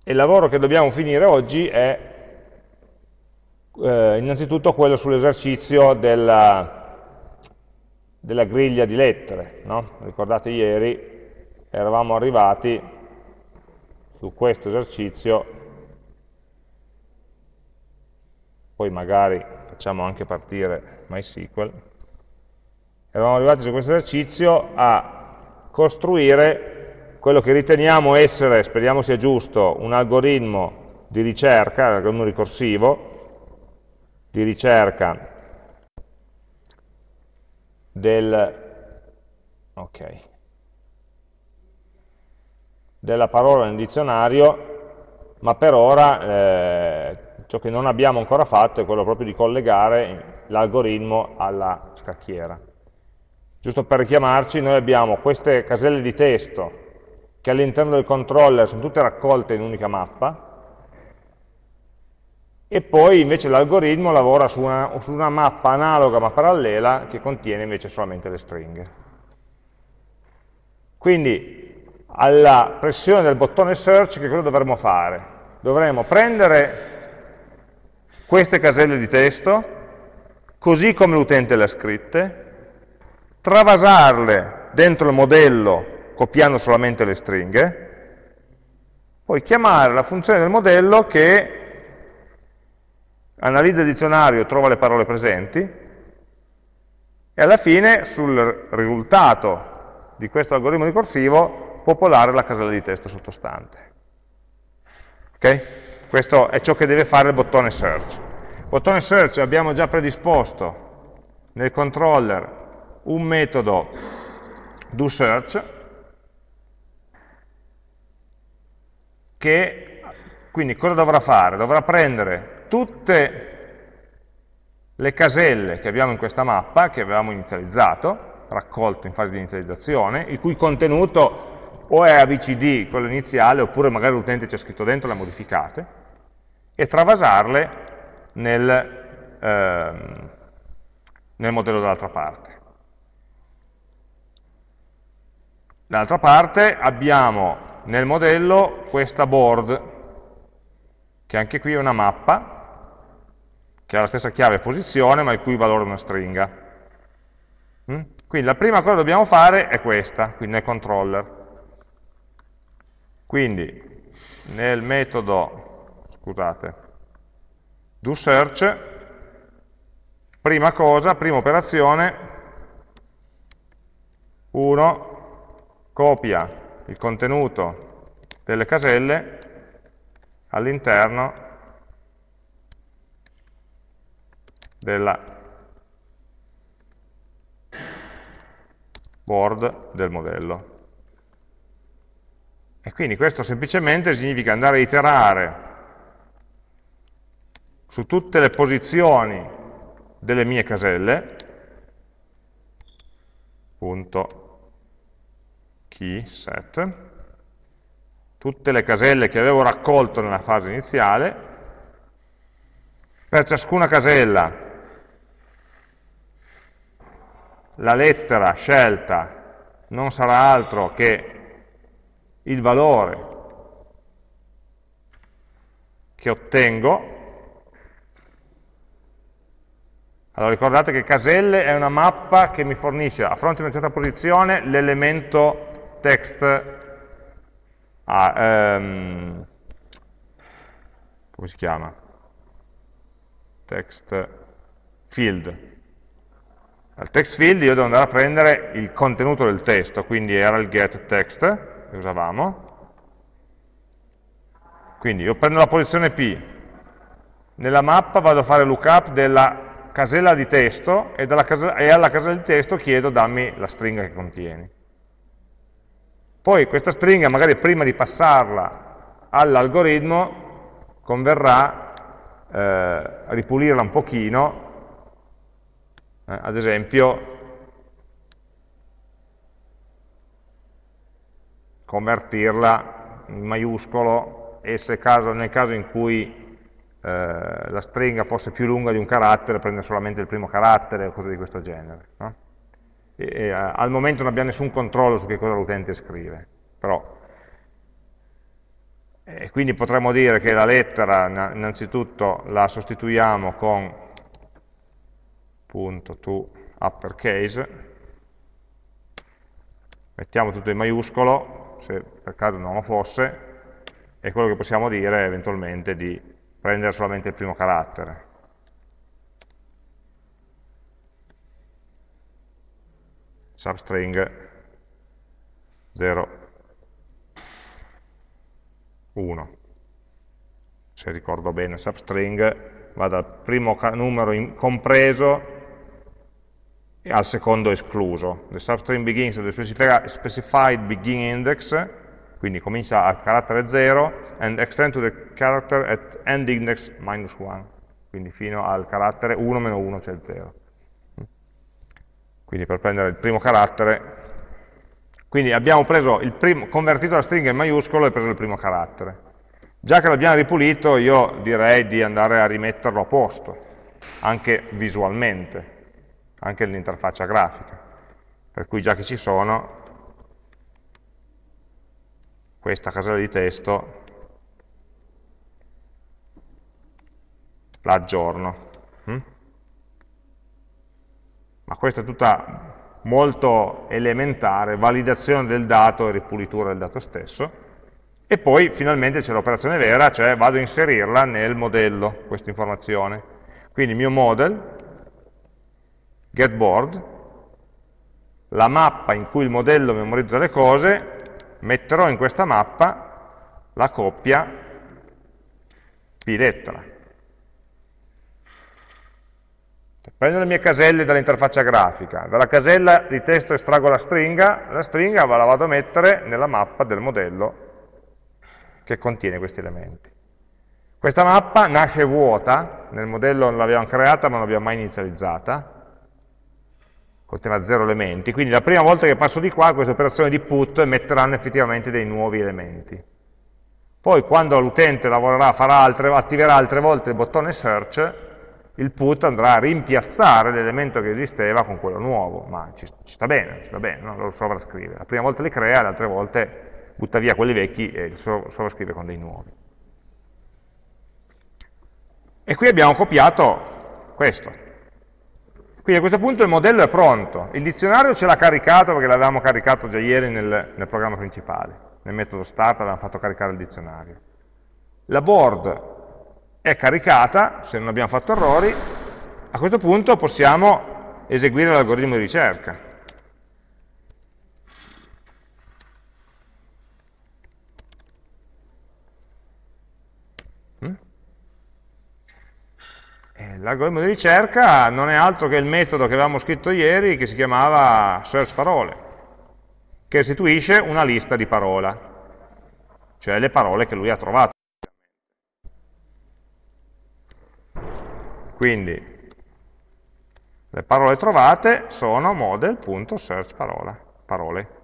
E il lavoro che dobbiamo finire oggi è innanzitutto quello sull'esercizio della griglia di lettere, no? Ricordate ieri eravamo arrivati su questo esercizio, poi magari facciamo anche partire MySQL, eravamo arrivati su questo esercizio a costruire quello che riteniamo essere, speriamo sia giusto, un algoritmo di ricerca, un algoritmo ricorsivo, di ricerca della parola nel dizionario, ma per ora ciò che non abbiamo ancora fatto è quello proprio di collegare l'algoritmo alla scacchiera. Giusto per richiamarci, noi abbiamo queste caselle di testo che all'interno del controller sono tutte raccolte in un'unica mappa, e poi invece l'algoritmo lavora su una mappa analoga ma parallela che contiene invece solamente le stringhe. Quindi alla pressione del bottone search che cosa dovremmo fare? Dovremmo prendere queste caselle di testo, così come l'utente le ha scritte, travasarle dentro il modello copiando solamente le stringhe, poi chiamare la funzione del modello che analizza il dizionario, trova le parole presenti, e alla fine sul risultato di questo algoritmo ricorsivo popolare la casella di testo sottostante. Ok? Questo è ciò che deve fare il bottone search. Il bottone search abbiamo già predisposto nel controller un metodo doSearch che quindi cosa dovrà fare? Dovrà prendere tutte le caselle che abbiamo in questa mappa, che avevamo inizializzato, raccolto in fase di inizializzazione, il cui contenuto o è ABCD, quello iniziale, oppure magari l'utente ci ha scritto dentro e le ha modificate, e travasarle nel modello dall'altra parte. Dall'altra parte abbiamo nel modello questa board, che anche qui è una mappa, che ha la stessa chiave posizione, ma il cui valore è una stringa. Quindi la prima cosa che dobbiamo fare è questa, quindi nel controller. Quindi nel metodo, scusate, doSearch, prima cosa, prima operazione, 1 copia il contenuto delle caselle all'interno della board del modello. E quindi questo semplicemente significa andare a iterare su tutte le posizioni delle mie caselle, punto key set, tutte le caselle che avevo raccolto nella fase iniziale, per ciascuna casella la lettera scelta non sarà altro che il valore che ottengo. Allora ricordate che caselle è una mappa che mi fornisce a fronte di una certa posizione l'elemento text, come si chiama? Text field. Al text field io devo andare a prendere il contenuto del testo, quindi era il get text che usavamo. Quindi io prendo la posizione P, nella mappa vado a fare lookup della casella di testo e alla casella di testo chiedo dammi la stringa che contieni. Poi questa stringa magari prima di passarla all'algoritmo converrà ripulirla un pochino, ad esempio convertirla in maiuscolo e nel caso in cui la stringa fosse più lunga di un carattere, prendere solamente il primo carattere o cose di questo genere. No? Al momento non abbiamo nessun controllo su che cosa l'utente scrive, però E quindi potremmo dire che la lettera innanzitutto la sostituiamo con punto to uppercase, mettiamo tutto in maiuscolo, se per caso non lo fosse, e quello che possiamo dire è eventualmente di prendere solamente il primo carattere. Substring 0, 1. Se ricordo bene, substring va dal primo numero compreso al secondo escluso. The substring begins at the specified beginning index, quindi comincia al carattere 0, and extend to the character at end index -1, quindi fino al carattere 1 meno 1, cioè 0. Quindi per prendere il primo carattere, quindi abbiamo preso convertito la stringa in maiuscolo e preso il primo carattere. Già che l'abbiamo ripulito, io direi di andare a rimetterlo a posto, anche visualmente, anche nell'interfaccia grafica. Per cui già che ci sono, questa casella di testo la aggiorno. Ma questa è tutta molto elementare, validazione del dato e ripulitura del dato stesso. E poi finalmente c'è l'operazione vera, cioè vado a inserirla nel modello, questa informazione. Quindi il mio model, getBoard, la mappa in cui il modello memorizza le cose, metterò in questa mappa la coppia p-lettera. Prendo le mie caselle dall'interfaccia grafica, dalla casella di testo estraggo la stringa la vado a mettere nella mappa del modello che contiene questi elementi. Questa mappa nasce vuota, nel modello non l'abbiamo creata ma non l'abbiamo mai inizializzata, contiene 0 elementi, quindi la prima volta che passo di qua queste operazioni di put metteranno effettivamente dei nuovi elementi. Poi quando l'utente lavorerà, attiverà altre volte il bottone search, il put andrà a rimpiazzare l'elemento che esisteva con quello nuovo, ma ci sta bene, no? Lo sovrascrive. La prima volta li crea, le altre volte butta via quelli vecchi e li sovrascrive con dei nuovi. E qui abbiamo copiato questo. Quindi a questo punto il modello è pronto, il dizionario ce l'ha caricato perché l'avevamo caricato già ieri nel programma principale, nel metodo start avevamo fatto caricare il dizionario. La board è caricata, se non abbiamo fatto errori, a questo punto possiamo eseguire l'algoritmo di ricerca. L'algoritmo di ricerca non è altro che il metodo che avevamo scritto ieri che si chiamava search parole, che restituisce una lista di parola, cioè le parole che lui ha trovato. Quindi le parole trovate sono model.search parole.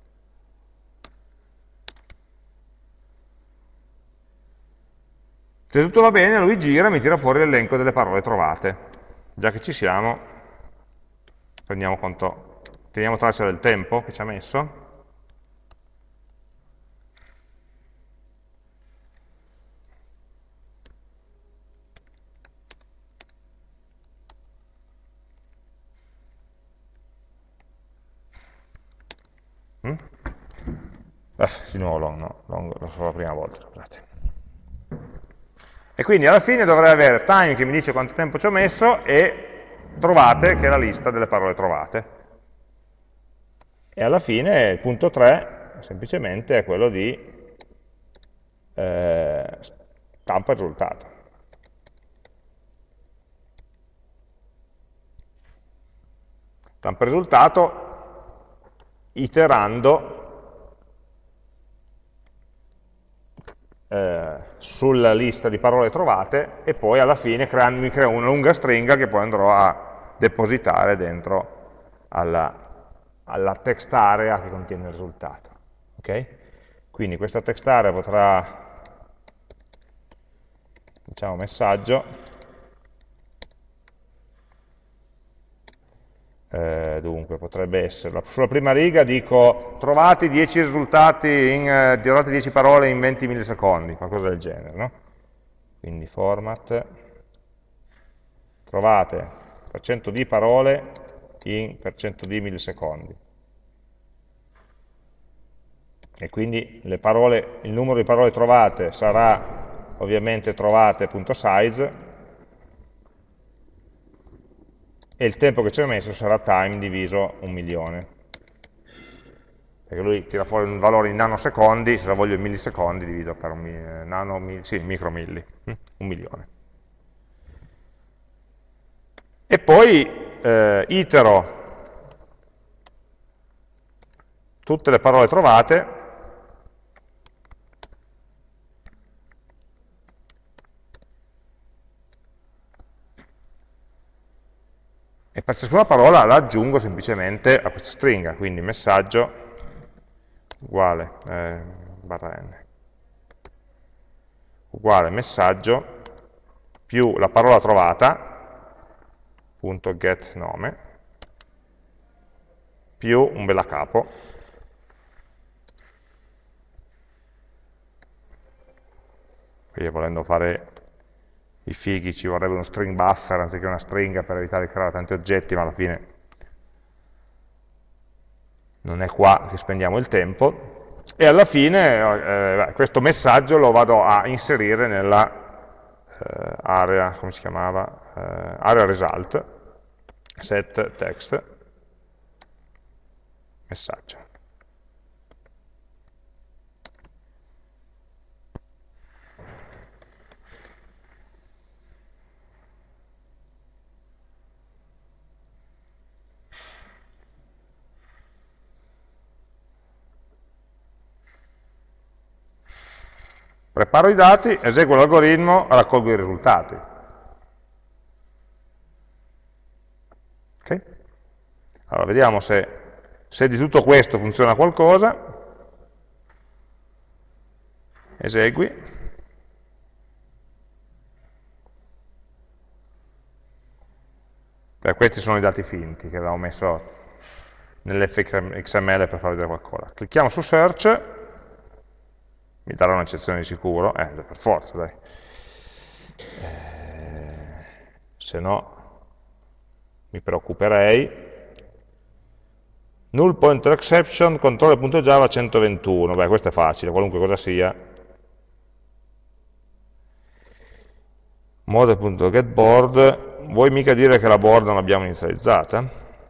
Se tutto va bene, lui gira e mi tira fuori l'elenco delle parole trovate. Già che ci siamo, teniamo traccia del tempo che ci ha messo. Di nuovo long, lo so la prima volta, scusate. E quindi alla fine dovrei avere time che mi dice quanto tempo ci ho messo e trovate, che è la lista delle parole trovate. E alla fine il punto 3 semplicemente è quello di stampa il risultato. Stampa il risultato iterando sulla lista di parole trovate e poi alla fine mi crea una lunga stringa che poi andrò a depositare dentro alla text area che contiene il risultato. Okay? Quindi questa text area potrà, diciamo, messaggio Dunque, potrebbe essere, sulla prima riga dico trovate 10 risultati, trovate 10 parole in 20 millisecondi, qualcosa del genere, no? Quindi format, trovate % di parole in % di millisecondi. E quindi il numero di parole trovate sarà ovviamente trovate.size, e il tempo che ci ha messo sarà time diviso 1.000.000, perché lui tira fuori un valore in nanosecondi, se lo voglio in millisecondi divido per micromilli, 1.000.000. E poi itero tutte le parole trovate e per ciascuna parola la aggiungo semplicemente a questa stringa, quindi messaggio uguale barra n uguale messaggio più la parola trovata punto get nome più un bella capo qui volendo fare i fighi ci vorrebbe uno string buffer anziché una stringa per evitare di creare tanti oggetti, ma alla fine non è qua che spendiamo il tempo, e alla fine questo messaggio lo vado a inserire nella area, come si chiamava? Area result, set text, messaggio. Preparo i dati, eseguo l'algoritmo, raccolgo i risultati. Okay? Allora, vediamo se di tutto questo funziona qualcosa. Esegui. Questi sono i dati finti che avevamo messo nell'fxml per far vedere qualcosa. Clicchiamo su search, mi darà un'eccezione di sicuro, per forza, dai. Se no mi preoccuperei. Null pointer exception, controller.java 121, beh questo è facile, qualunque cosa sia. Model.getBoard, vuoi mica dire che la board non l'abbiamo inizializzata?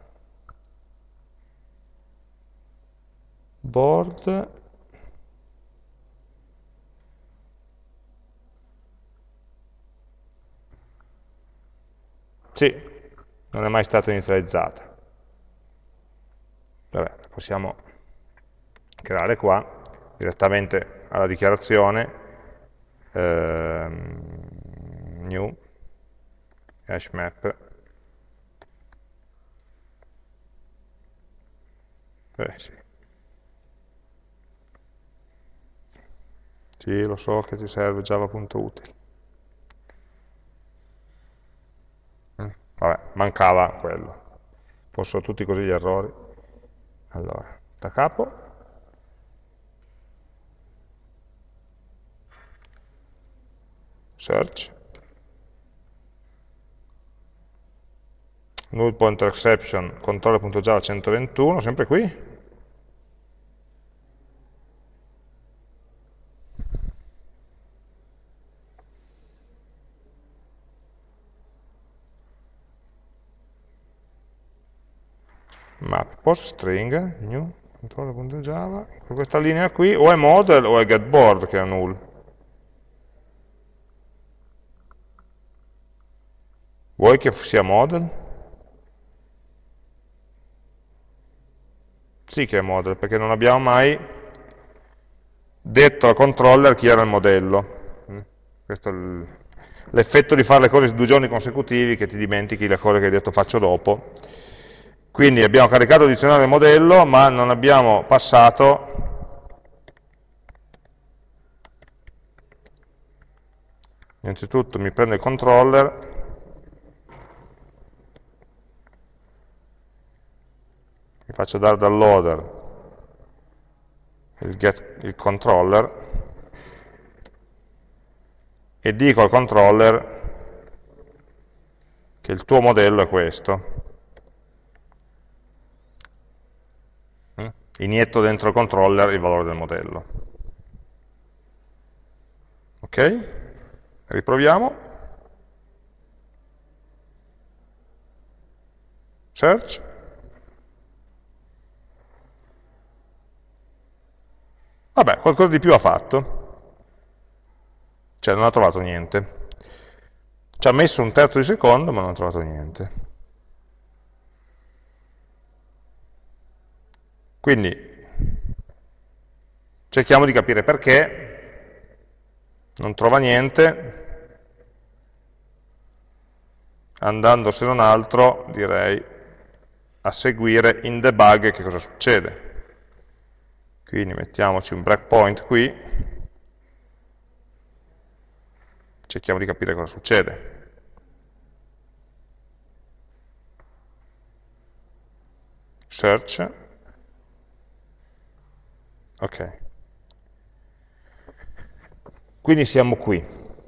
Board, sì, non è mai stata inizializzata. Vabbè, possiamo creare qua, direttamente alla dichiarazione, new, hash map, sì. Sì, lo so che ti serve java.util. Vabbè, mancava quello. Fossero tutti così gli errori. Allora, da capo. Search. Null pointer exception, controller.java 121, sempre qui. Map post string, new, controller.java, questa linea qui o è model o è getBoard che è null. Vuoi che sia model? Sì che è model, perché non abbiamo mai detto al controller chi era il modello. Questo è l'effetto di fare le cose 2 giorni consecutivi, che ti dimentichi le cose che hai detto faccio dopo. Quindi abbiamo caricato il dizionario modello, ma non abbiamo passato, innanzitutto mi prendo il controller, faccio dare dal loader il controller e dico al controller che il tuo modello è questo. Inietto dentro il controller il valore del modello. Ok? Riproviamo. Search. Vabbè, qualcosa di più ha fatto. Cioè non ha trovato niente. Ci ha messo un terzo di secondo, ma non ha trovato niente. Quindi cerchiamo di capire perché non trova niente. Andando se non altro, direi, a seguire in debug che cosa succede. Quindi mettiamoci un breakpoint qui, cerchiamo di capire cosa succede. Search. Ok. Quindi siamo qui.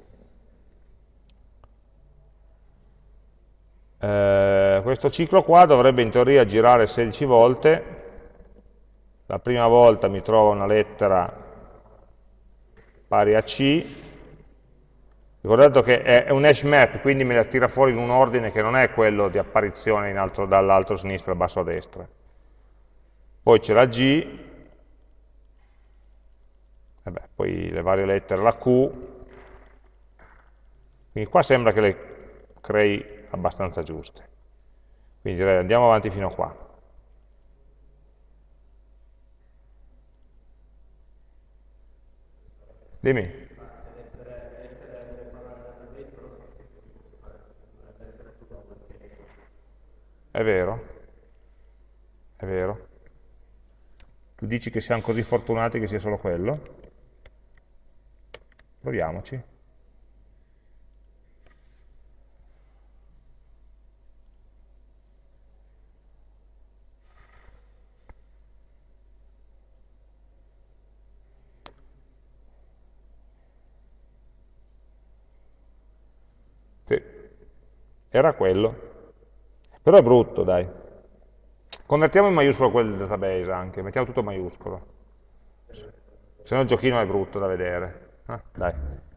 Questo ciclo qua dovrebbe in teoria girare 16 volte. La prima volta mi trova una lettera pari a C. Ricordate che è un hash map, quindi me la tira fuori in un ordine che non è quello di apparizione dall'alto a sinistra al basso a destra. Poi c'è la G, vabbè, poi le varie lettere, la Q, quindi qua sembra che le crei abbastanza giuste. Quindi direi andiamo avanti fino a qua. Dimmi. È vero? È vero? Tu dici che siamo così fortunati che sia solo quello? Proviamoci. Sì, era quello. Però è brutto, dai. Convertiamo in maiuscolo quel del database anche, mettiamo tutto maiuscolo. Se no il giochino è brutto da vedere. Dai.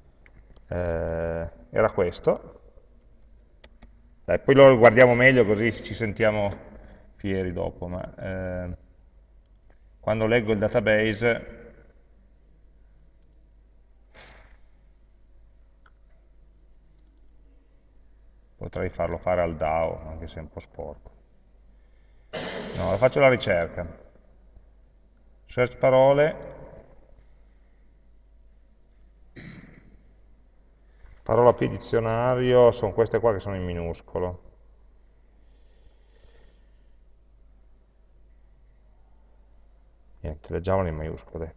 Era questo. Dai, poi lo guardiamo meglio così ci sentiamo fieri dopo. Ma, quando leggo il database potrei farlo fare al DAO, anche se è un po' sporco. No, faccio la ricerca. Search parole. Parola P dizionario, sono queste qua che sono in minuscolo. Niente, leggiamole in maiuscolo,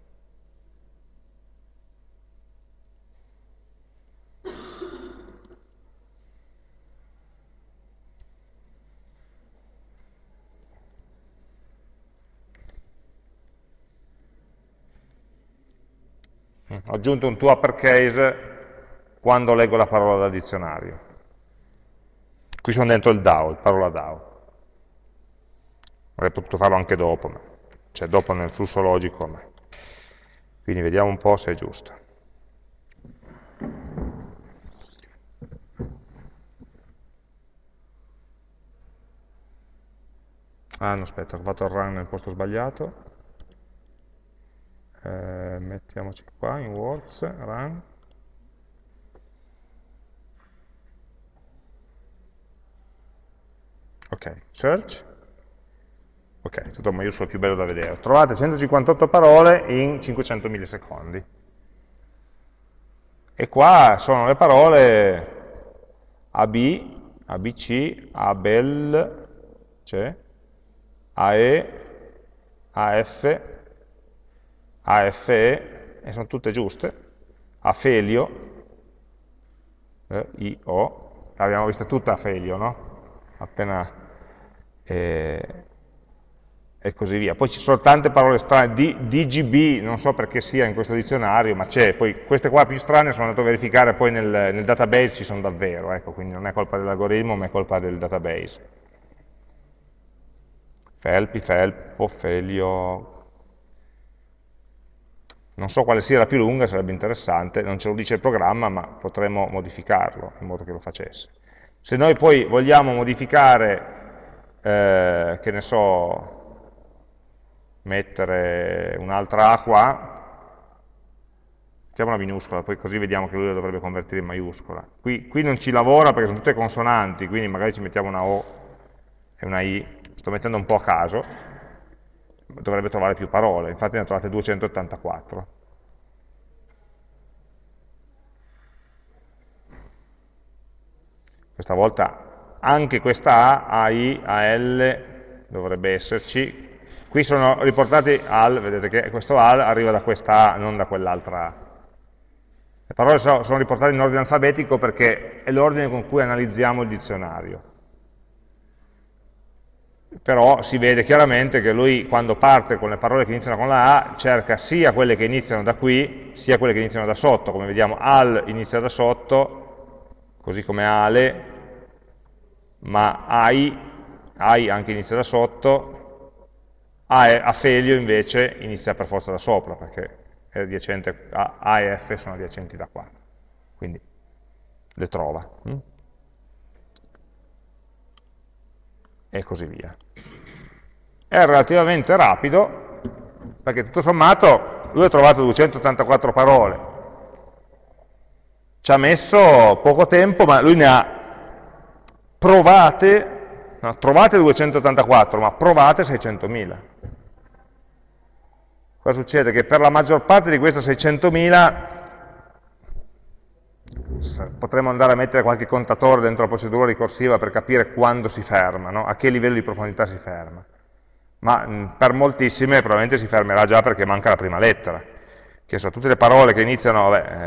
Ho aggiunto un to uppercase quando leggo la parola dal dizionario. Qui sono dentro il DAO, il parola DAO. Avrei potuto farlo anche dopo, cioè dopo nel flusso logico. Quindi vediamo un po' se è giusto. Ah, no, aspetta, ho fatto il run nel posto sbagliato. Mettiamoci qua in words, run. Ok, search. Ok, è stato un maiuscolo più bello da vedere. Trovate 158 parole in 500 millisecondi. E qua sono le parole AB, ABC, ABEL, c'è, AE, AF, AFE, e sono tutte giuste. Afelio, IO, l'abbiamo vista tutta Afelio, no? Appena e così via. Poi ci sono tante parole strane, DGB, non so perché sia in questo dizionario, ma c'è, poi queste qua più strane sono andato a verificare, poi nel database ci sono davvero, ecco, quindi non è colpa dell'algoritmo, ma è colpa del database. Felpi, felpo, felio, non so quale sia la più lunga, sarebbe interessante, non ce lo dice il programma, ma potremmo modificarlo in modo che lo facesse. Se noi poi vogliamo modificare, che ne so, mettere un'altra A qua, mettiamo una minuscola, poi così vediamo che lui la dovrebbe convertire in maiuscola. Qui non ci lavora perché sono tutte consonanti, quindi magari ci mettiamo una O e una I, sto mettendo un po' a caso, dovrebbe trovare più parole, infatti ne ha trovate 284. Questa volta anche questa A, AI, AL dovrebbe esserci. Qui sono riportati AL, vedete che questo AL arriva da questa A, non da quell'altra A. Le parole sono riportate in ordine alfabetico perché è l'ordine con cui analizziamo il dizionario. Però si vede chiaramente che lui quando parte con le parole che iniziano con la A cerca sia quelle che iniziano da qui, sia quelle che iniziano da sotto, come vediamo AL inizia da sotto, così come ALE, ma AI anche inizia da sotto, Afelio invece inizia per forza da sopra, perché è adiacente, A e F sono adiacenti da qua, quindi le trova. E così via. È relativamente rapido, perché tutto sommato lui ha trovato 284 parole, ci ha messo poco tempo, ma lui ne ha trovate 284, ma provate 600.000. Cosa succede? Che per la maggior parte di queste 600.000 potremmo andare a mettere qualche contatore dentro la procedura ricorsiva per capire quando si ferma, no? A che livello di profondità si ferma. Ma per moltissime probabilmente si fermerà già perché manca la prima lettera, che sono tutte le parole che iniziano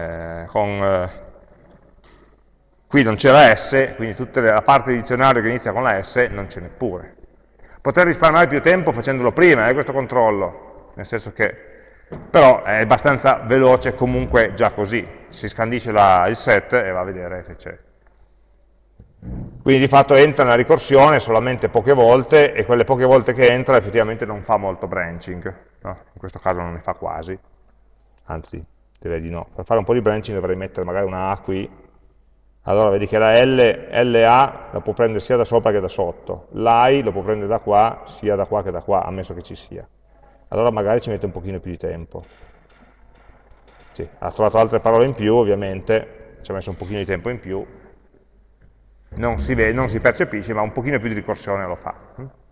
qui non c'è la S, quindi tutta la parte di dizionario che inizia con la S non ce n'è pure. Poter risparmiare più tempo facendolo prima, questo controllo, nel senso che però è abbastanza veloce comunque già così, si scandisce il set e va a vedere se c'è. Quindi di fatto entra nella ricorsione solamente poche volte e quelle poche volte che entra effettivamente non fa molto branching, no? In questo caso non ne fa quasi, anzi direi di no. Per fare un po' di branching dovrei mettere magari una A qui, allora vedi che la LA la può prendere sia da sopra che da sotto, l'AI lo può prendere da qua sia da qua che da qua, ammesso che ci sia. Allora magari ci mette un pochino più di tempo. Sì, ha trovato altre parole in più ovviamente, ci ha messo un pochino di tempo in più, non si vede, non si percepisce, ma un pochino più di ricorsione lo fa.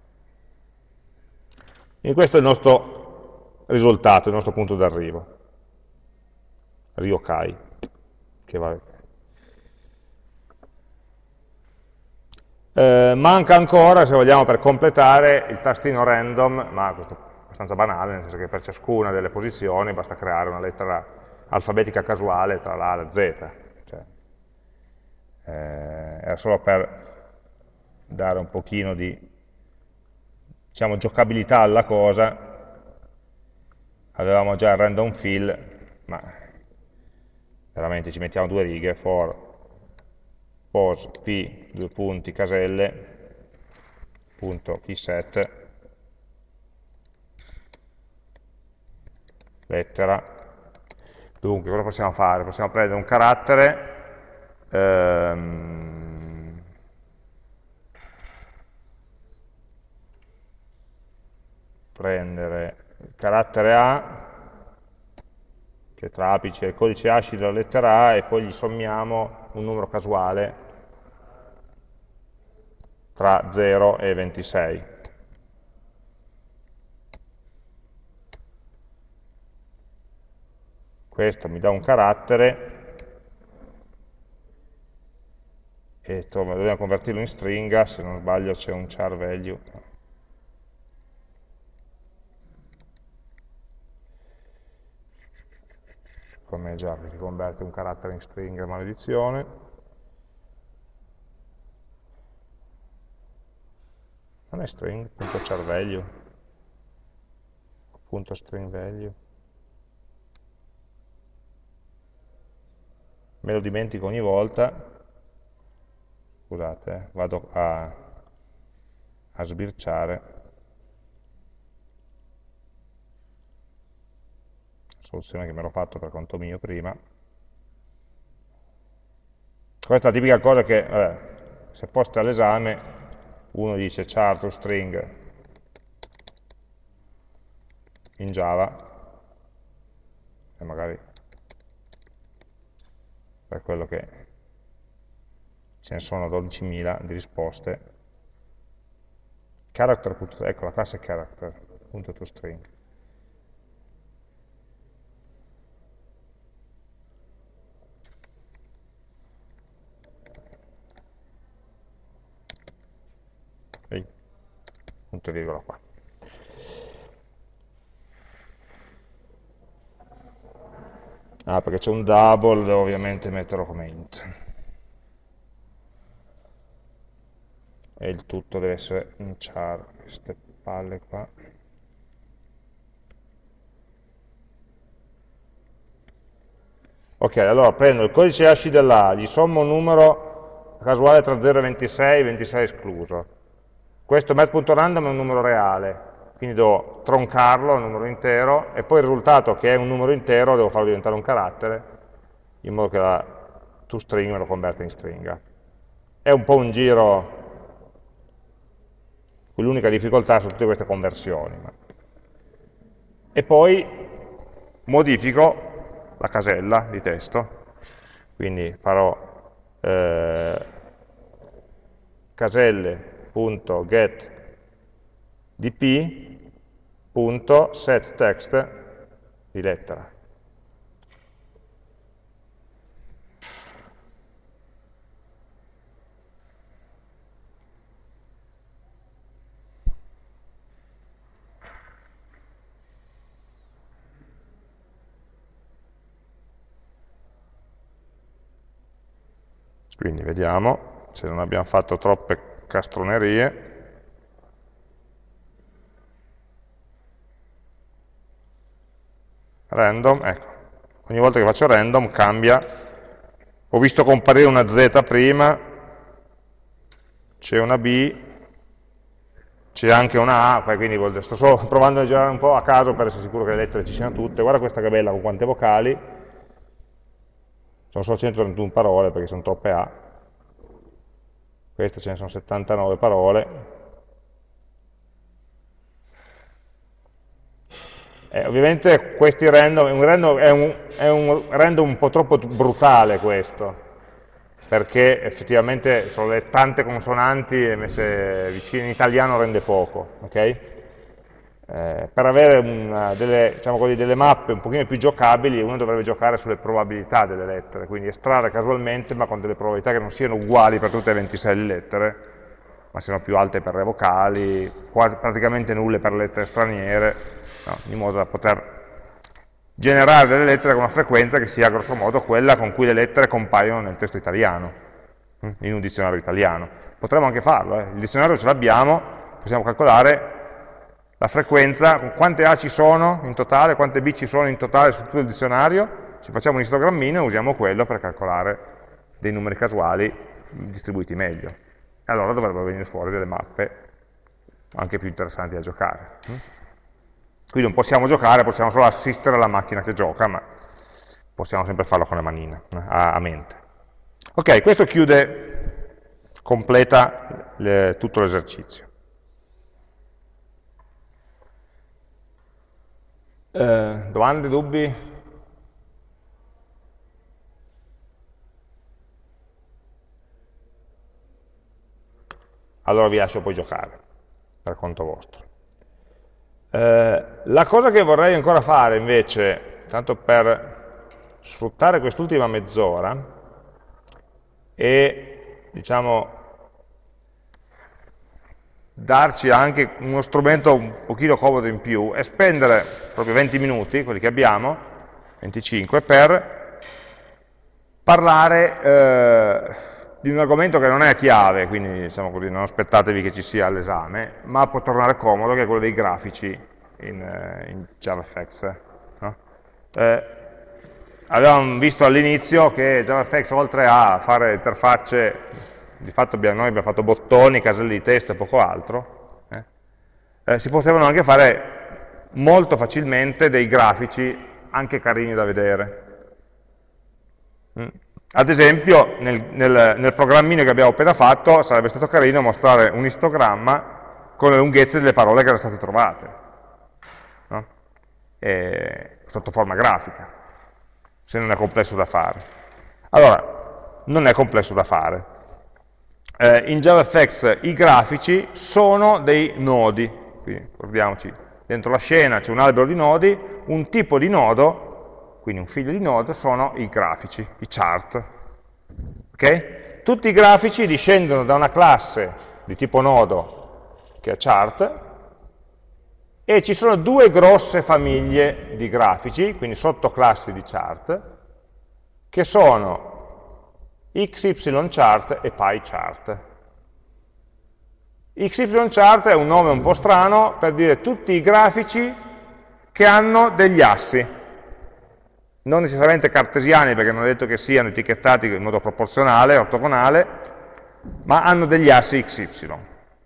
E questo è il nostro risultato, il nostro punto d'arrivo. Ryokai, che va. Manca ancora, se vogliamo, per completare il tastino random, ma questo è abbastanza banale, nel senso che per ciascuna delle posizioni basta creare una lettera alfabetica casuale tra la A e la Z. Cioè, era solo per dare un pochino di, diciamo, giocabilità alla cosa. Avevamo già il random fill, ma veramente ci mettiamo due righe, for pos p, due punti, caselle, punto pset, lettera. Dunque, cosa possiamo fare? Possiamo prendere un carattere, prendere il carattere A, che tra apice e il codice ASCII della lettera A, e poi gli sommiamo un numero casuale tra 0 e 26. Questo mi dà un carattere e dobbiamo convertirlo in stringa, se non sbaglio c'è un char value. Come già che si converte un carattere in stringa, maledizione. Non è string.char value. punto string value. Me lo dimentico ogni volta, scusate, vado a sbirciare. Soluzione che mi ero fatto per conto mio prima. Questa è la tipica cosa che, se foste all'esame, uno dice char to string in Java, e magari per quello che ce ne sono 12.000 di risposte, character, ecco la classe character, punto to string. Punto e virgola qua. Ah, perché c'è un double, devo ovviamente metterlo come int. E il tutto deve essere un char, queste palle qua. Ok, allora prendo il codice ASCII dell'A, gli sommo un numero casuale tra 0 e 26, 26 escluso. Questo math.random è un numero reale, quindi devo troncarlo, è un numero intero, e poi il risultato, che è un numero intero, devo farlo diventare un carattere, in modo che la toString me lo converta in stringa. È un po' un giro, l'unica difficoltà su tutte queste conversioni. E poi modifico la casella di testo, quindi farò caselle.get dp.setText di lettera. Quindi vediamo se non abbiamo fatto troppe castronerie. Random, ecco, ogni volta che faccio random cambia. Ho visto comparire una Z prima, c'è una B, c'è anche una A, quindi sto solo provando a girare un po' a caso per essere sicuro che le lettere ci siano tutte. Guarda questa che bella con quante vocali. Sono solo 131 parole perché sono troppe A. Queste ce ne sono 79 parole. Ovviamente questi random, è un random un po' troppo brutale questo, perché effettivamente sono le tante consonanti messe vicine in italiano rende poco, ok? Per avere diciamo così, delle mappe un pochino più giocabili uno dovrebbe giocare sulle probabilità delle lettere, quindi estrarre casualmente ma con delle probabilità che non siano uguali per tutte le 26 lettere, ma siano più alte per le vocali, quasi, praticamente nulle per le lettere straniere, no? In modo da poter generare delle lettere con una frequenza che sia grosso modo quella con cui le lettere compaiono nel testo italiano, in un dizionario italiano. Potremmo anche farlo, il dizionario ce l'abbiamo, possiamo calcolare la frequenza, quante A ci sono in totale, quante B ci sono in totale su tutto il dizionario, ci facciamo un istogrammino e usiamo quello per calcolare dei numeri casuali distribuiti meglio. E allora dovrebbero venire fuori delle mappe anche più interessanti da giocare. Quindi non possiamo giocare, possiamo solo assistere alla macchina che gioca, ma possiamo sempre farlo con le manine, a mente. Ok, questo completa tutto l'esercizio. Domande, dubbi? Allora vi lascio poi giocare, per conto vostro. La cosa che vorrei ancora fare invece, tanto per sfruttare quest'ultima mezz'ora, è, diciamo, darci anche uno strumento un pochino comodo in più, è spendere proprio 20 minuti, quelli che abbiamo, 25, per parlare di un argomento che non è chiave, quindi diciamo così, non aspettatevi che ci sia all'esame, ma può tornare comodo, che è quello dei grafici in JavaFX. No? Avevamo visto all'inizio che JavaFX, oltre a fare interfacce, di fatto noi abbiamo fatto bottoni, caselle di testo e poco altro, si potevano anche fare molto facilmente dei grafici anche carini da vedere. Ad esempio, nel programmino che abbiamo appena fatto, sarebbe stato carino mostrare un istogramma con le lunghezze delle parole che erano state trovate, no? Sotto forma grafica, se non è complesso da fare. Allora, non è complesso da fare. In JavaFX i grafici sono dei nodi, quindi ricordiamoci, dentro la scena c'è un albero di nodi, un tipo di nodo, quindi un figlio di nodo, sono i grafici, i chart. Okay? Tutti i grafici discendono da una classe di tipo nodo che è chart, e ci sono due grosse famiglie di grafici, quindi sottoclassi di chart, che sono XYChart e PyChart. XYChart è un nome un po' strano per dire tutti i grafici che hanno degli assi, non necessariamente cartesiani, perché non è detto che siano etichettati in modo proporzionale, ortogonale, ma hanno degli assi XY.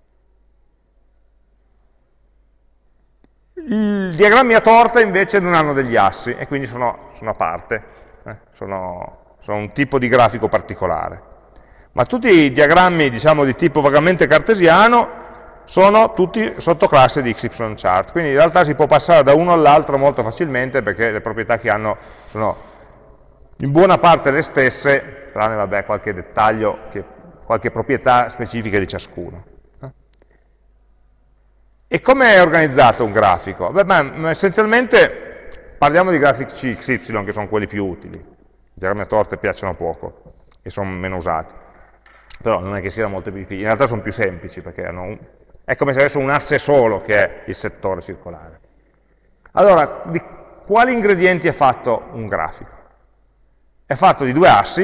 I diagrammi a torta invece non hanno degli assi e quindi sono a parte, sono un tipo di grafico particolare. Ma tutti i diagrammi, diciamo, di tipo vagamente cartesiano sono tutti sottoclasse di XYChart, quindi in realtà si può passare da uno all'altro molto facilmente perché le proprietà che hanno sono in buona parte le stesse, tranne vabbè, qualche dettaglio, qualche proprietà specifica di ciascuno. E come è organizzato un grafico? Beh, essenzialmente parliamo di grafici XY, che sono quelli più utili. I diagrammi a torte piacciono poco e sono meno usati, però non è che siano molto più difficili, in realtà sono più semplici perché è come se avessero un asse solo che è il settore circolare. Allora, di quali ingredienti è fatto un grafico? È fatto di due assi,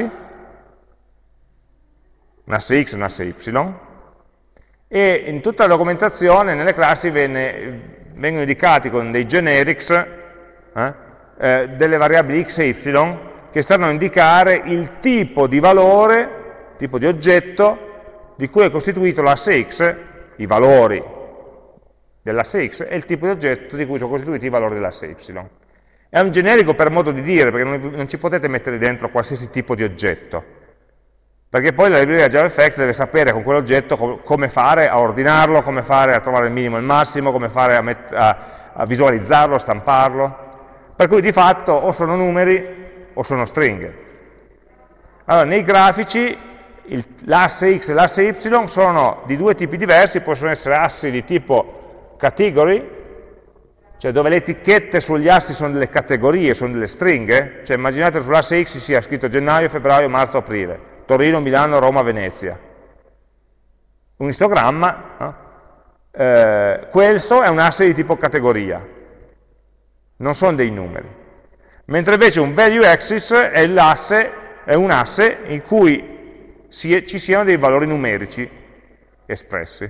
un asse X e un asse Y, e in tutta la documentazione, nelle classi, vengono indicati con dei generics delle variabili X e Y che stanno a indicare il tipo di valore, tipo di oggetto di cui è costituito l'asse X, i valori dell'asse X, e il tipo di oggetto di cui sono costituiti i valori dell'asse Y. È un generico per modo di dire, perché non ci potete mettere dentro qualsiasi tipo di oggetto, perché poi la libreria JavaFX deve sapere con quell'oggetto come fare a ordinarlo, come fare a trovare il minimo e il massimo, come fare a visualizzarlo, a stamparlo. Per cui di fatto o sono numeri o sono stringhe. Allora, nei grafici l'asse X e l'asse Y sono di due tipi diversi, possono essere assi di tipo category, cioè dove le etichette sugli assi sono delle categorie, sono delle stringhe, cioè immaginate che sull'asse X sia scritto gennaio, febbraio, marzo, aprile, Torino, Milano, Roma, Venezia. Un istogramma, questo è un asse di tipo categoria, non sono dei numeri. Mentre invece un value axis è un asse in cui ci siano dei valori numerici espressi.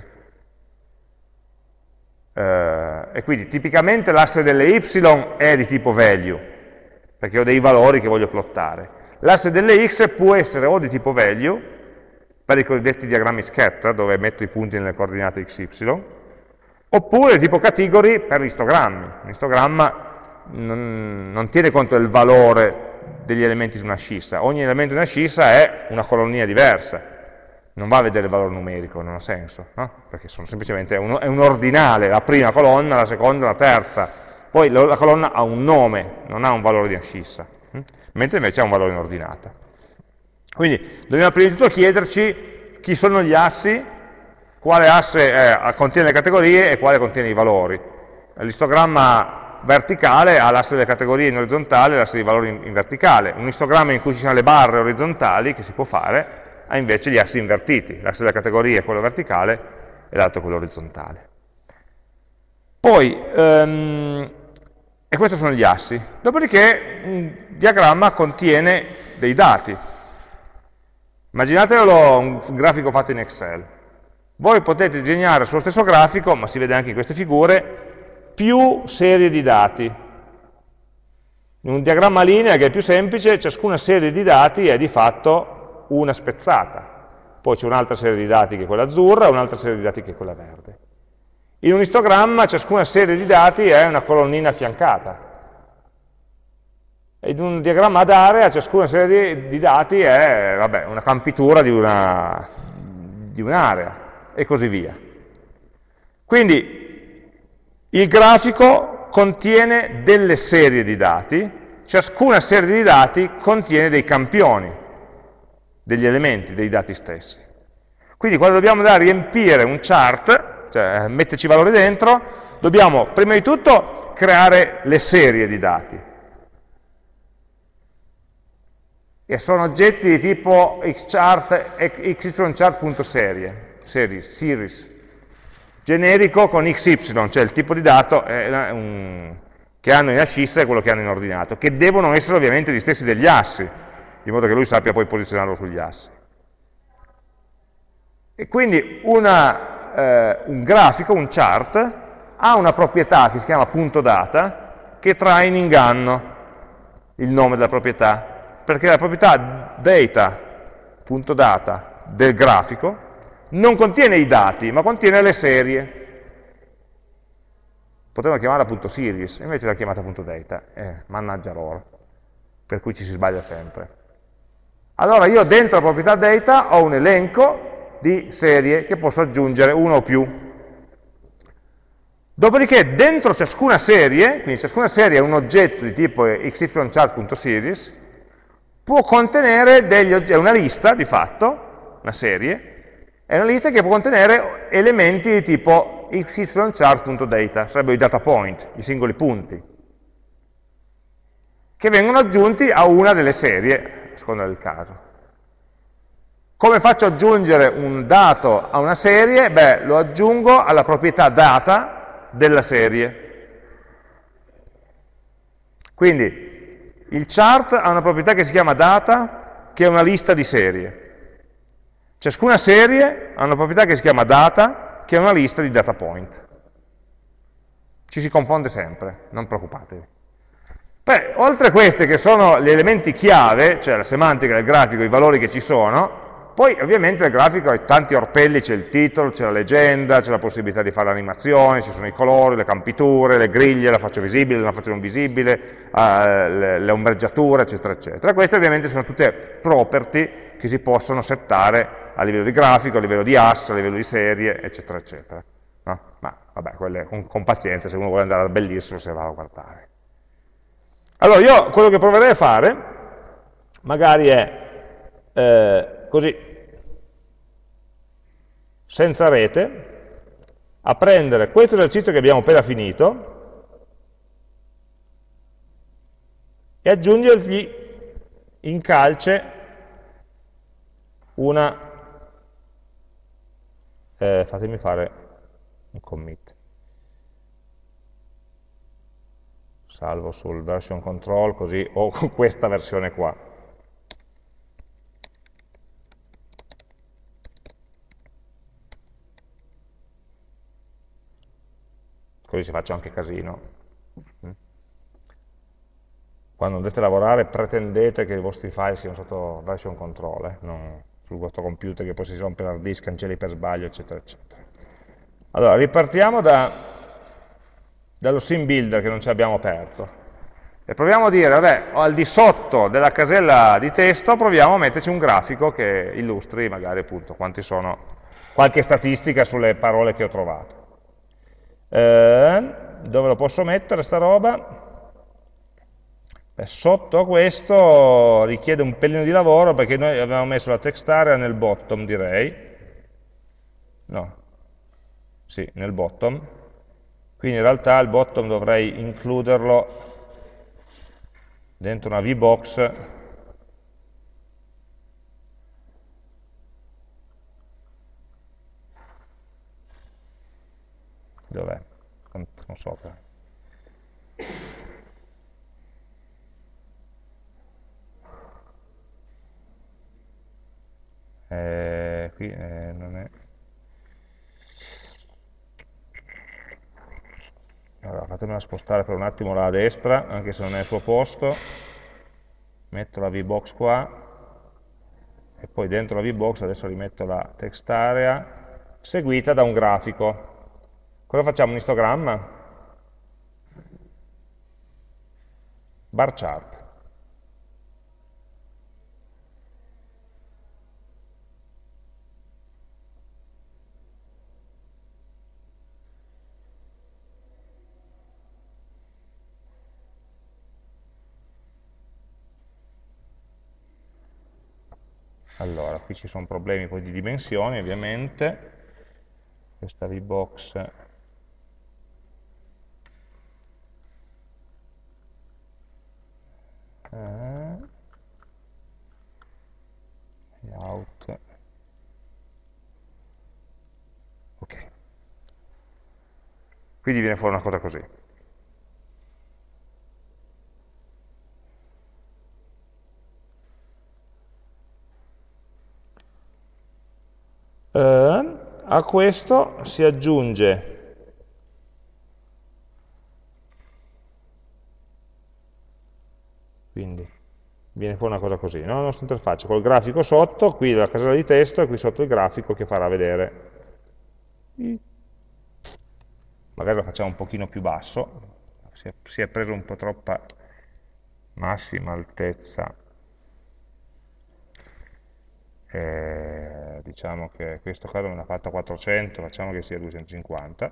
E quindi tipicamente l'asse delle Y è di tipo value, perché ho dei valori che voglio plottare. L'asse delle X può essere o di tipo value, per i cosiddetti diagrammi scatter, dove metto i punti nelle coordinate XY, oppure di tipo category per gli istogrammi. L'istogramma non tiene conto del valore degli elementi di una scissa, ogni elemento di una scissa è una colonnina diversa, non va a vedere il valore numerico, non ha senso, no? Perché sono semplicemente è un ordinale, la prima colonna, la seconda, la terza, poi la colonna ha un nome, non ha un valore di ascissa, mentre invece ha un valore in ordinata. Quindi dobbiamo prima di tutto chiederci chi sono gli assi, quale asse contiene le categorie e quale contiene i valori. L'istogramma verticale ha l'asse delle categorie in orizzontale e l'asse dei valori in verticale. Un istogramma in cui ci sono le barre orizzontali, che si può fare, ha invece gli assi invertiti. L'asse delle categorie è quello verticale e l'altro è quello orizzontale. Poi, e questi sono gli assi. Dopodiché un diagramma contiene dei dati. Immaginatelo un grafico fatto in Excel. Voi potete disegnare sullo stesso grafico, ma si vede anche in queste figure, più serie di dati. In un diagramma linea che è più semplice, ciascuna serie di dati è di fatto una spezzata. Poi c'è un'altra serie di dati che è quella azzurra e un'altra serie di dati che è quella verde. In un istogramma ciascuna serie di dati è una colonnina affiancata. E in un diagramma ad area ciascuna serie di dati è vabbè, una campitura di un'area, e così via. Quindi il grafico contiene delle serie di dati, ciascuna serie di dati contiene dei campioni, degli elementi dei dati stessi. Quindi quando dobbiamo andare a riempire un chart, cioè metterci valori dentro, dobbiamo prima di tutto creare le serie di dati. E sono oggetti di tipo xychart.series, generico con xy, cioè il tipo di dato che hanno in ascissa è quello che hanno in ordinato, che devono essere ovviamente gli stessi degli assi, in modo che lui sappia poi posizionarlo sugli assi. E quindi un grafico, un chart, ha una proprietà che si chiama punto data, che trae in inganno il nome della proprietà, perché la proprietà data.data del grafico non contiene i dati, ma contiene le serie. Potevano chiamarla .series, invece l'ha chiamata .data, mannaggia loro, per cui ci si sbaglia sempre. Allora io dentro la proprietà data ho un elenco di serie che posso aggiungere una o più. Dopodiché dentro ciascuna serie, quindi ciascuna serie è un oggetto di tipo xychart.series, può contenere è una lista di fatto, una serie, è una lista che può contenere elementi di tipo xychart.data, sarebbero i data point, i singoli punti, che vengono aggiunti a una delle serie, a seconda del caso. Come faccio ad aggiungere un dato a una serie? Beh, lo aggiungo alla proprietà data della serie. Quindi il chart ha una proprietà che si chiama data, che è una lista di serie. Ciascuna serie ha una proprietà che si chiama data, che è una lista di data point. Ci si confonde sempre, non preoccupatevi. Beh, oltre a queste che sono gli elementi chiave, cioè la semantica del grafico, i valori che ci sono, poi ovviamente il grafico ha tanti orpelli, c'è il titolo, c'è la legenda, c'è la possibilità di fare l'animazione, ci sono i colori, le campiture, le griglie, la faccio visibile, la faccio non visibile, le ombreggiature, eccetera, eccetera. Queste ovviamente sono tutte property che si possono settare a livello di grafico, a livello di asse, a livello di serie, eccetera, eccetera. No? Ma vabbè, quelle con pazienza, se uno vuole andare ad abbellirselo, se va a guardare. Allora, io quello che proverei a fare, magari è così, senza rete, a prendere questo esercizio che abbiamo appena finito e aggiungergli in calce una, fatemi fare un commit, salvo sul version control, così ho questa versione qua. Così si faccia anche casino. Quando andate a lavorare pretendete che i vostri file siano sotto version control, non sul vostro computer che poi si rompe l'hard disk, cancelli per sbaglio, eccetera, eccetera. Allora, ripartiamo dallo scene builder che non ci abbiamo aperto. E proviamo a dire, vabbè, al di sotto della casella di testo proviamo a metterci un grafico che illustri magari appunto quanti sono, qualche statistica sulle parole che ho trovato. Dove lo posso mettere sta roba? Beh, sotto a questo richiede un pelino di lavoro perché noi abbiamo messo la text area nel bottom, direi. No, sì, nel bottom. Quindi in realtà il bottom dovrei includerlo dentro una VBox. Dov'è? Non so. Qui non è. Allora fatemela spostare per un attimo là a destra, anche se non è al suo posto, metto la VBox qua, e poi dentro la VBox adesso rimetto la text area, seguita da un grafico. Cosa facciamo? Un istogramma? Bar chart. Allora, qui ci sono problemi poi di dimensioni, ovviamente. Questa VBox layout. Ok. Quindi viene fuori una cosa così. A questo si aggiunge quindi viene fuori una cosa così, no? La nostra interfaccia col grafico sotto, qui la casella di testo e qui sotto il grafico che farà vedere. Magari lo facciamo un pochino più basso, si è preso un po' troppa massima altezza. Diciamo che questo caso me l'ha fatta 400, facciamo che sia 250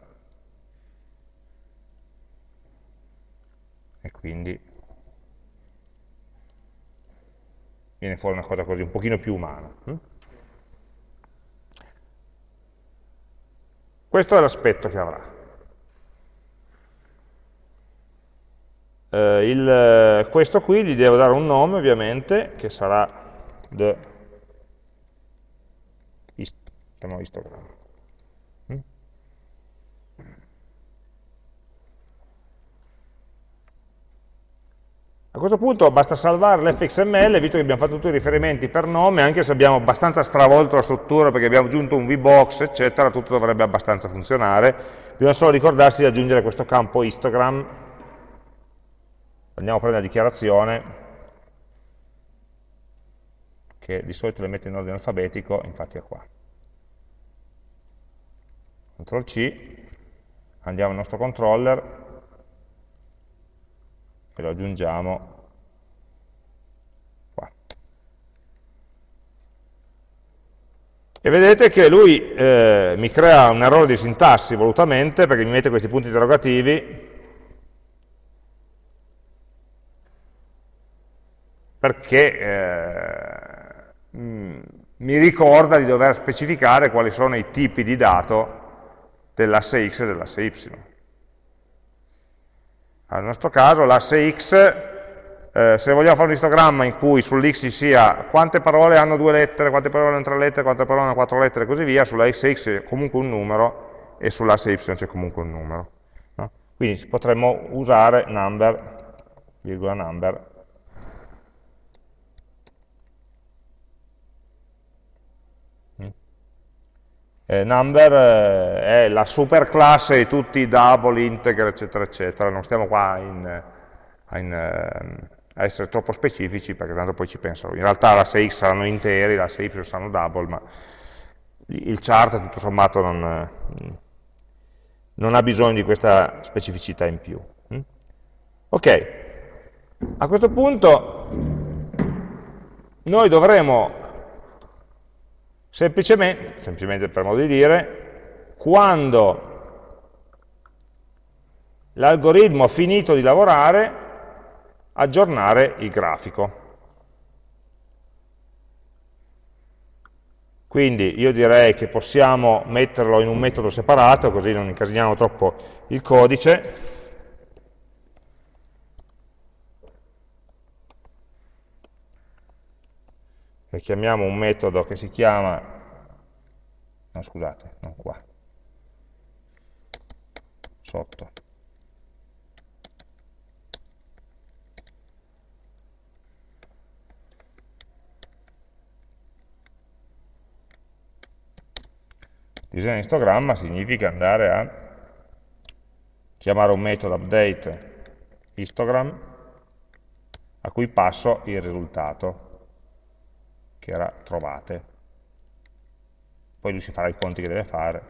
e quindi viene fuori una cosa così, un pochino più umana. Questo è l'aspetto che avrà. Questo qui gli devo dare un nome ovviamente, che sarà chiamiamolo histogramma. A questo punto basta salvare l'fxml, visto che abbiamo fatto tutti i riferimenti per nome, anche se abbiamo abbastanza stravolto la struttura perché abbiamo aggiunto un VBox, eccetera, tutto dovrebbe abbastanza funzionare. Bisogna solo ricordarsi di aggiungere questo campo histogram. Andiamo a prendere la dichiarazione, che di solito le mette in ordine alfabetico, infatti è qua. CTRL C, andiamo al nostro controller, e lo aggiungiamo qua. E vedete che lui mi crea un errore di sintassi volutamente, perché mi mette questi punti interrogativi, perché mi ricorda di dover specificare quali sono i tipi di dato dell'asse x e dell'asse y. Nel nostro caso l'asse x, se vogliamo fare un istogramma in cui sull'x ci sia quante parole hanno 2 lettere, quante parole hanno 3 lettere, quante parole hanno 4 lettere e così via, sull'asse x c'è comunque un numero e sull'asse y c'è comunque un numero. No? Quindi potremmo usare number, virgola number, number è la superclasse di tutti i double, integer, eccetera, eccetera. Non stiamo qua a essere troppo specifici, perché tanto poi ci pensano. In realtà l'asse x saranno interi, l'asse y saranno double, ma il chart tutto sommato non ha bisogno di questa specificità in più. Ok, a questo punto noi dovremo semplicemente per modo di dire, quando l'algoritmo ha finito di lavorare, aggiornare il grafico. Quindi io direi che possiamo metterlo in un metodo separato, così non incasiniamo troppo il codice. E chiamiamo un metodo che si chiama, no scusate, non qua, sotto. Disegno istogramma significa andare a chiamare un metodo update histogram a cui passo il risultato che era trovate. Poi lui si farà i conti che deve fare.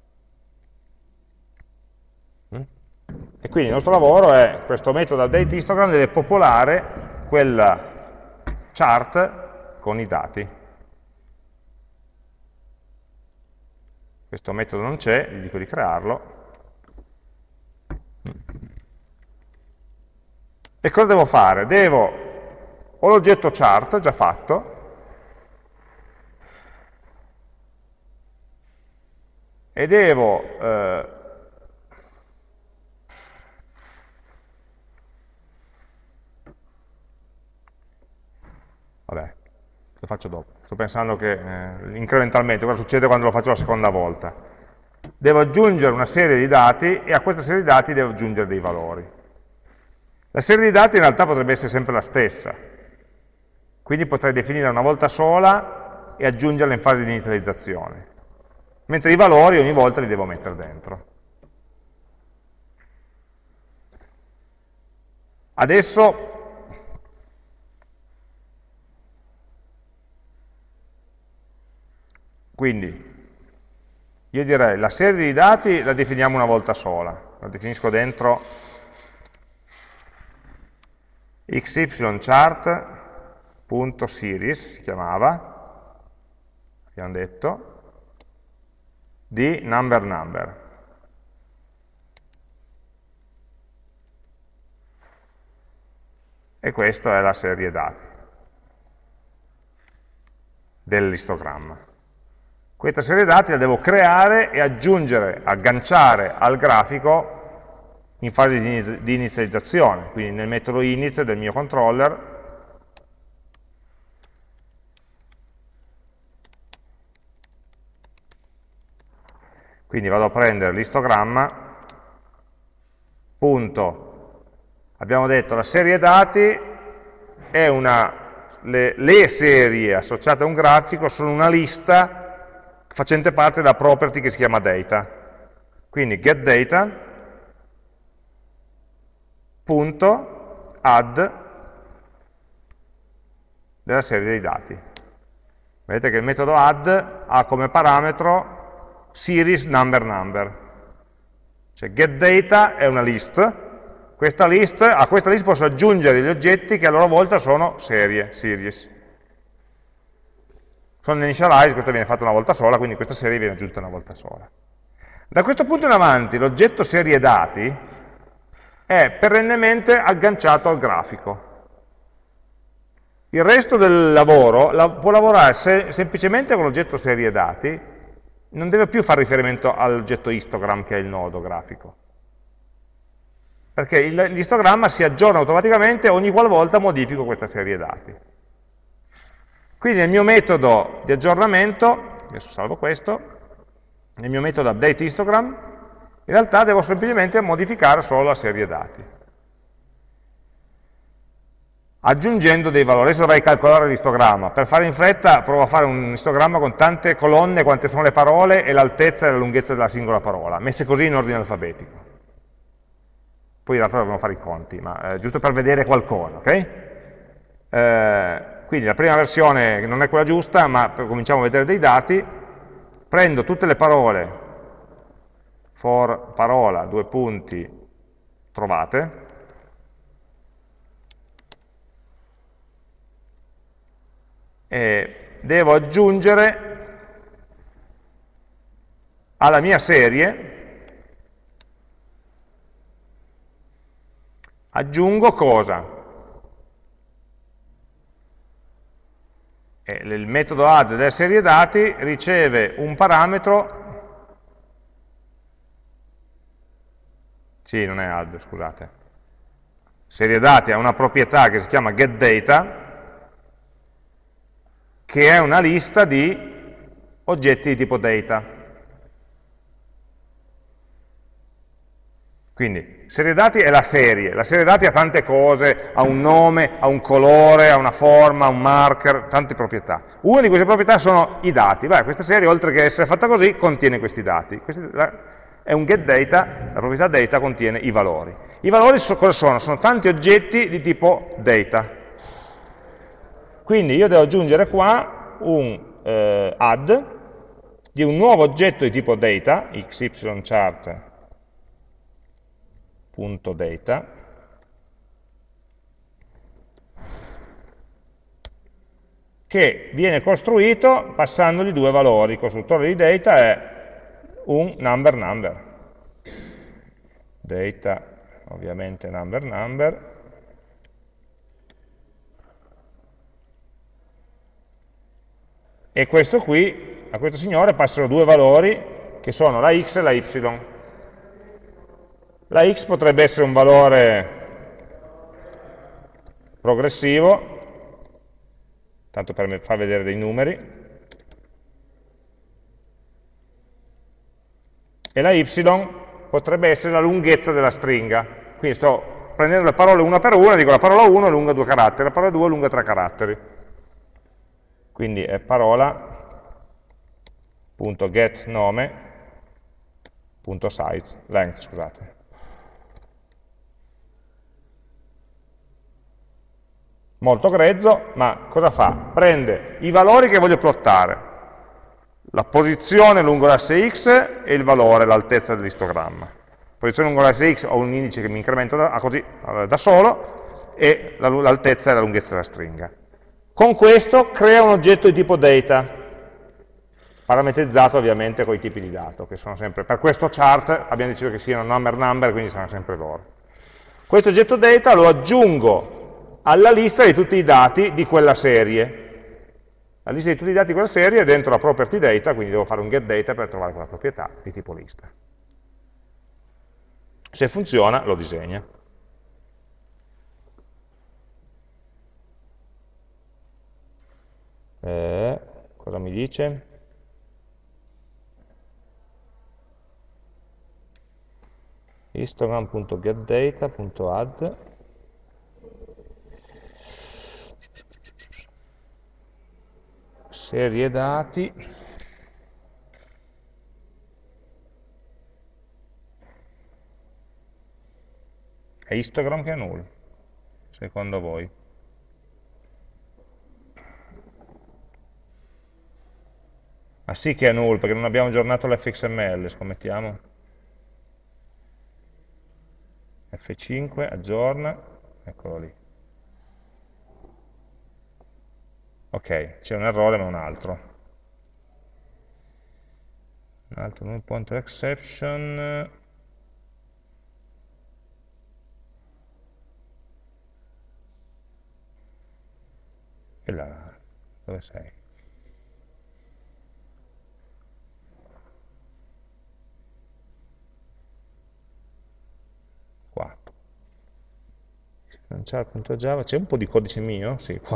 E quindi il nostro lavoro è, questo metodo update histogram deve popolare quella chart con i dati. Questo metodo non c'è, gli dico di crearlo. E cosa devo fare? Ho l'oggetto chart già fatto, e devo vabbè, lo faccio dopo. Sto pensando che incrementalmente cosa succede quando lo faccio la seconda volta. Devo aggiungere una serie di dati e a questa serie di dati devo aggiungere dei valori. La serie di dati in realtà potrebbe essere sempre la stessa, quindi potrei definirla una volta sola e aggiungerla in fase di inizializzazione, mentre i valori ogni volta li devo mettere dentro. Adesso quindi io direi la serie di dati la definiamo una volta sola, la definisco dentro xychart.series, si chiamava, abbiamo detto, di number. E questa è la serie dati dell'istogramma. Questa serie dati la devo creare e aggiungere, agganciare al grafico in fase di inizializzazione, quindi nel metodo init del mio controller quindi vado a prendere l'istogramma, punto, abbiamo detto la serie dati è le serie associate a un grafico sono una lista facente parte della property che si chiama data, quindi getData punto add della serie dei dati. Vedete che il metodo add ha come parametro series number. Cioè getData è una list, a questa list posso aggiungere degli oggetti che a loro volta sono series. Sono initialize, questo viene fatto una volta sola, quindi questa serie viene aggiunta una volta sola. Da questo punto in avanti l'oggetto serie dati è perennemente agganciato al grafico. Il resto del lavoro può lavorare semplicemente con l'oggetto serie dati, non deve più fare riferimento all'oggetto histogram che è il nodo grafico. Perché l'istogramma si aggiorna automaticamente ogni qualvolta modifico questa serie dati. Quindi nel mio metodo di aggiornamento, adesso salvo questo, nel mio metodo update histogram, in realtà devo semplicemente modificare solo la serie dati, aggiungendo dei valori. Adesso dovrei calcolare l'istogramma. Per fare in fretta provo a fare un istogramma con tante colonne quante sono le parole e l'altezza e la lunghezza della singola parola, messe così in ordine alfabetico. Poi in realtà dovremo fare i conti, ma giusto per vedere qualcosa, ok? Quindi la prima versione non è quella giusta, ma cominciamo a vedere dei dati, prendo tutte le parole, for parola, due punti, trovate, e devo aggiungere alla mia serie, aggiungo cosa? Il metodo add della serie dati riceve un parametro. Sì, non è add, scusate. Serie dati ha una proprietà che si chiama getData, che è una lista di oggetti di tipo data. Quindi, serie dati è la serie dati ha tante cose, ha un nome, ha un colore, ha una forma, un marker, tante proprietà. Una di queste proprietà sono i dati. Beh, questa serie, oltre che essere fatta così, contiene questi dati. è un getData, la proprietà data contiene i valori. I valori cosa sono? Sono tanti oggetti di tipo data. Quindi io devo aggiungere qua un add di un nuovo oggetto di tipo data, xychart.data, che viene costruito passandogli due valori. Il costruttore di data è un number, data ovviamente number, e questo qui, a questo signore passano due valori che sono la x e la y. La x potrebbe essere un valore progressivo, tanto per far vedere dei numeri, e la y potrebbe essere la lunghezza della stringa. Quindi sto prendendo le parole una per una, dico la parola 1 è lunga 2 caratteri, la parola 2 è lunga 3 caratteri. Quindi è parola.getNome.size, scusate. Molto grezzo, ma cosa fa? Prende i valori che voglio plottare, la posizione lungo l'asse x e il valore, l'altezza dell'istogramma. Posizione lungo l'asse x ho un indice che mi incremento da solo, e l'altezza e la lunghezza della stringa. Con questo crea un oggetto di tipo data, parametrizzato ovviamente con i tipi di dato, che sono sempre, per questo chart abbiamo deciso che siano number, quindi saranno sempre loro. Questo oggetto data lo aggiungo alla lista di tutti i dati di quella serie. La lista di tutti i dati di quella serie è dentro la property data, quindi devo fare un getData per trovare quella proprietà di tipo lista. Se funziona, lo disegna. Cosa mi dice? Histogram.getData.add serie dati, è histogram che è null, secondo voi? Ah sì che è null, perché non abbiamo aggiornato l'fxml, scommettiamo. F5, aggiorna, eccolo lì. Ok, c'è un errore ma un altro. Un altro null pointer exception. E là, dove sei? Qua. Lanciare.java, c'è un po' di codice mio? Sì, qua.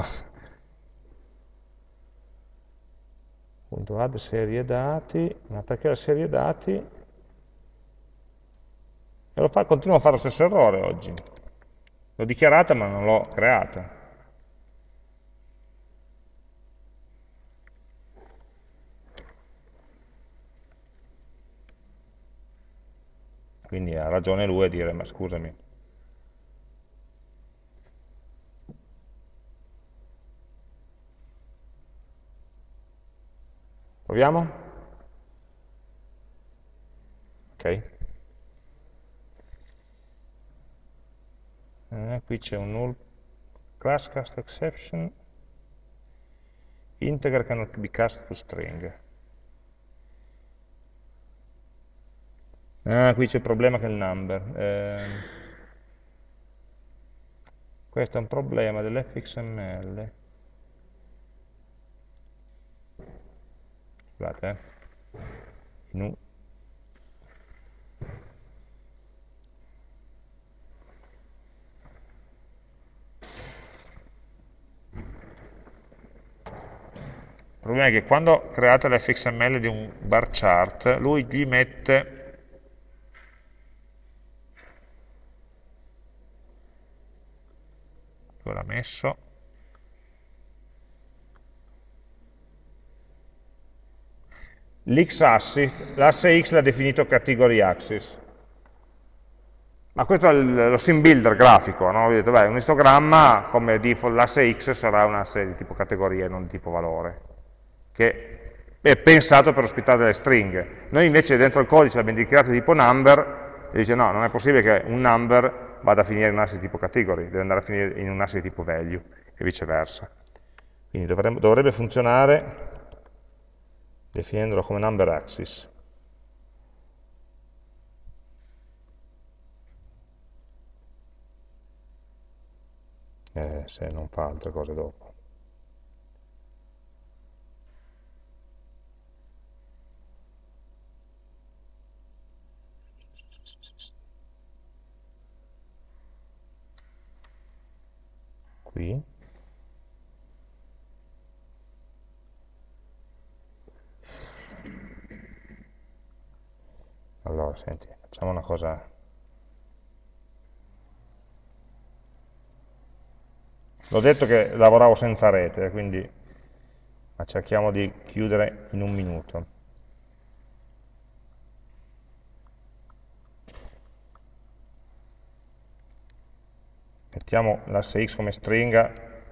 .add serie dati, ma perché la serie dati? E continuo a fare lo stesso errore oggi. L'ho dichiarata ma non l'ho creata. Quindi ha ragione lui a dire, ma scusami. Proviamo? Ok. Qui c'è un null class cast exception, integer cannot be cast to string. Qui c'è il problema che è il number. Questo è un problema dell'fxml. Scusate, Il problema è che quando create l'fxml di un bar chart, lui gli mette l'ha messo, l'asse X l'ha definito category axis. Ma questo è lo sim builder grafico, no? Ho detto, beh, un istogramma come default l'asse X sarà un asse di tipo categoria e non di tipo valore, che è pensato per ospitare delle stringhe. Noi invece dentro il codice l'abbiamo dichiarato di tipo number, e dice no, non è possibile che un number vada a finire in un asse di tipo category, deve andare a finire in un asse di tipo value, e viceversa. Quindi dovrebbe funzionare definendolo come number axis. Se non fa altre cose dopo. Qui. Allora, senti, facciamo una cosa. L'ho detto che lavoravo senza rete, quindi ma cerchiamo di chiudere in un minuto. Mettiamo l'asse X come stringa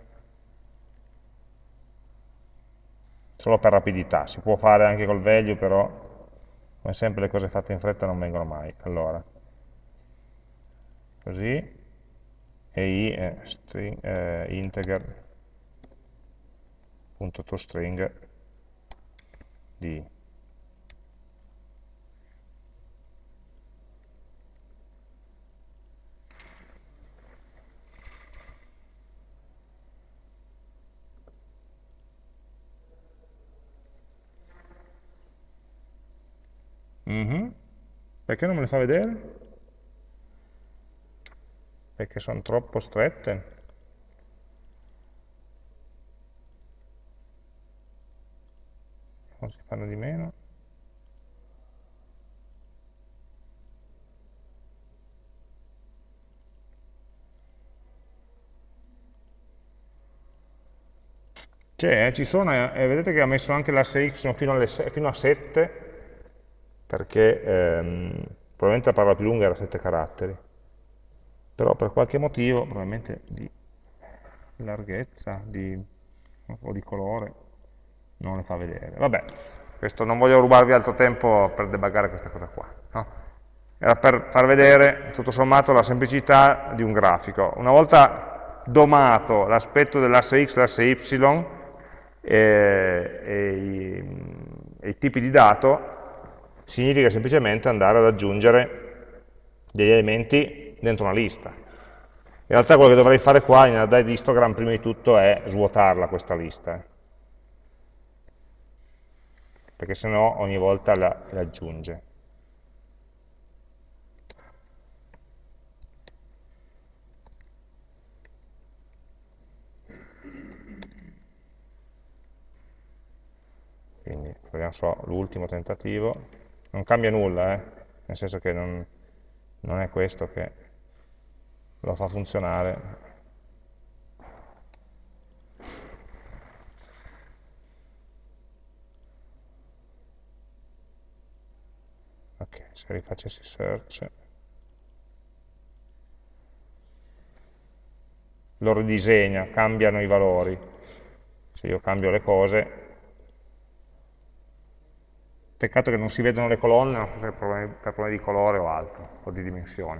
solo per rapidità, si può fare anche col value, però come sempre le cose fatte in fretta non vengono mai. Allora, così, e I è integer.toString di Perché non me le fa vedere? Perché sono troppo strette? Non si fanno di meno? C'è, ci sono, e vedete che ha messo anche l'asse X fino a 7, perché probabilmente la parola più lunga era 7 caratteri. Però per qualche motivo, probabilmente di larghezza o di colore, non le fa vedere. Vabbè, questo non voglio rubarvi altro tempo per debuggare questa cosa qua. No? Era per far vedere, tutto sommato, la semplicità di un grafico. Una volta domato l'aspetto dell'asse X e l'asse Y e i tipi di dato, significa semplicemente andare ad aggiungere degli elementi dentro una lista. In realtà quello che dovrei fare qua in array di histogram prima di tutto è svuotarla questa lista, perché sennò ogni volta la aggiunge. Quindi proviamo solo l'ultimo tentativo, non cambia nulla, nel senso che non è questo che lo fa funzionare. Ok, se rifacessi search, lo ridisegna, cambiano i valori. Se io cambio le cose, peccato che non si vedono le colonne, non so se per problemi di colore o altro, o di dimensioni.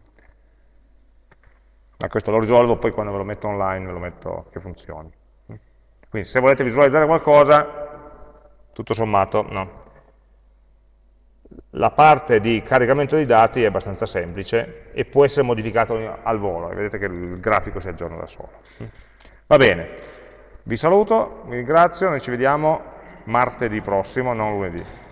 Ma questo lo risolvo poi quando ve lo metto online, ve lo metto che funzioni. Quindi se volete visualizzare qualcosa, tutto sommato, no. La parte di caricamento dei dati è abbastanza semplice e può essere modificato al volo, e vedete che il grafico si aggiorna da solo. Va bene, vi saluto, vi ringrazio, noi ci vediamo martedì prossimo, non lunedì.